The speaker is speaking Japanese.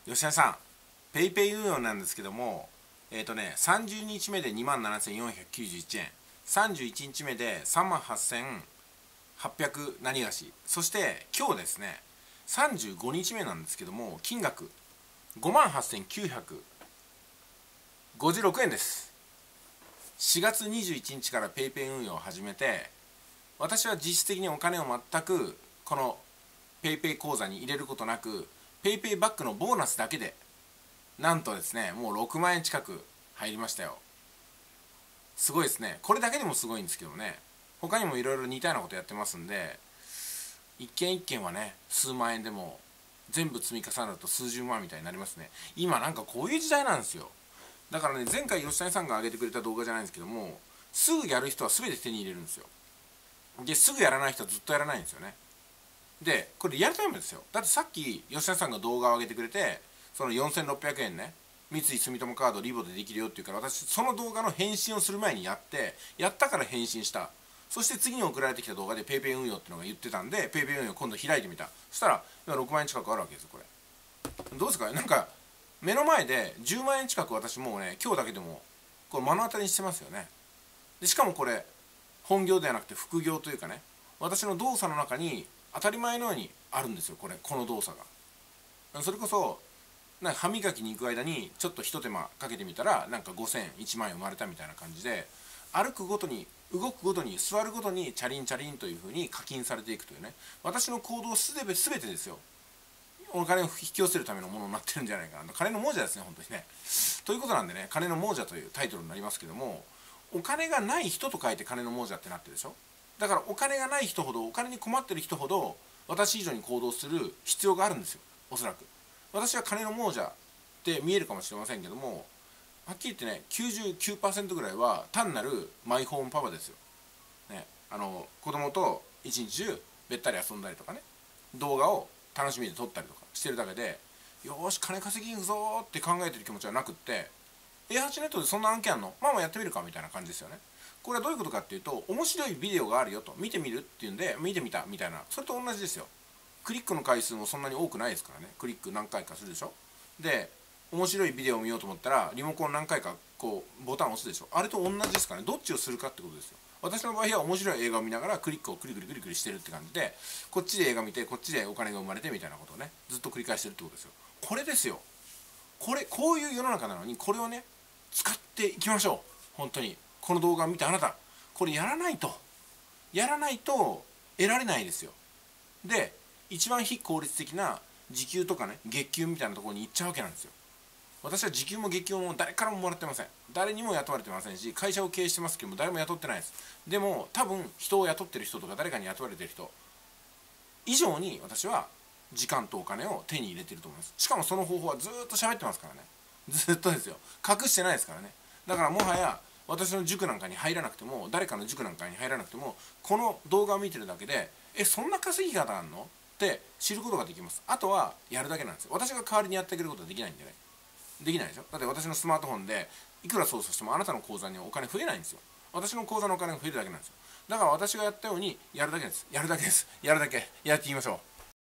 吉田さん、ペイペイ運用なんですけども、30日目で27,491円、31日目で38,800何がし、そして今日ですね、35日目なんですけども、金額58,956円です。4月21日からペイペイ運用を始めて、私は実質的にお金を全くこのペイペイ口座に入れることなく、ペイペイバックのボーナスだけでなんとですね、もう6万円近く入りましたよ。すごいですね。これだけでもすごいんですけどね、他にもいろいろ似たようなことやってますんで、一件一件はね、数万円でも全部積み重なると数十万みたいになりますね。今なんかこういう時代なんですよ。だからね、前回吉谷さんが上げてくれた動画じゃないんですけども、すぐやる人は全て手に入れるんですよ。ですぐやらない人はずっとやらないんですよね。でこれリアルタイムですよ。だってさっき吉田さんが動画を上げてくれて、その4600円ね、三井住友カードリボでできるよっていうから、私その動画の返信をする前にやったから返信した。そして次に送られてきた動画で PayPay 運用っていうのが言ってたんで PayPay 運用今度開いてみた。そしたら今6万円近くあるわけですよ。これどうですか。なんか目の前で10万円近く私もうね、今日だけでもこれ目の当たりにしてますよね。でしかもこれ本業ではなくて副業というかね、私の動作の中に当たり前のようにあるんですよ。この動作がそれこそなんか歯磨きに行く間にちょっとひと手間かけてみたらなんか5,000円1万円生まれたみたいな感じで、歩くごとに動くごとに座るごとにチャリンチャリンというふうに課金されていくというね、私の行動全てですよ、お金を引き寄せるためのものになってるんじゃないかな。金の亡者ですね、本当にね。ということなんでね、金の亡者というタイトルになりますけども、お金がない人と書いて金の亡者ってなってるでしょ。だからお金がない人ほど、お金に困ってる人ほど私以上に行動する必要があるんですよ、おそらく。私は金の亡者って見えるかもしれませんけども、はっきり言ってね、99% ぐらいは単なるマイホームパパですよ、ね、子供と一日中べったり遊んだりとかね、動画を楽しみで撮ったりとかしてるだけで、よーし金稼ぎ行くぞーって考えてる気持ちはなくって、A8 ネットでそんな案件あんの、まあまあやってみるかみたいな感じですよね。これはどういうことかっていうと、面白いビデオがあるよと、見てみるっていうんで見てみたみたいな、それと同じですよ。クリックの回数もそんなに多くないですからね。クリック何回かするでしょ。で面白いビデオを見ようと思ったらリモコン何回かこうボタンを押すでしょ。あれと同じですからね。どっちをするかってことですよ。私の場合は面白い映画を見ながらクリックをクリクリクリクリしてるって感じで、こっちで映画見てこっちでお金が生まれてみたいなことをね、ずっと繰り返してるってことですよ。これですよ。こういう世の中なのに、これをね使っていきましょう。本当にこの動画を見てあなた、これやらないと得られないですよ。で一番非効率的な時給とかね、月給みたいなところに行っちゃうわけなんですよ。私は時給も月給も誰からももらってません。誰にも雇われてませんし、会社を経営してますけども誰も雇ってないです。でも多分人を雇ってる人とか誰かに雇われてる人以上に私は時間とお金を手に入れてると思います。しかもその方法はずっと喋ってますからね。ずっとですよ。隠してないですからね。だからもはや私の塾なんかに入らなくても、誰かの塾なんかに入らなくても、この動画を見てるだけでそんな稼ぎ方あんのって知ることができます。あとはやるだけなんですよ。私が代わりにやってあげることはできないんでね。できないでしょ。だって私のスマートフォンでいくら操作してもあなたの口座にお金増えないんですよ。私の口座のお金が増えるだけなんですよ。だから私がやったようにやるだけです。やるだけです。やるだけやっていきましょう。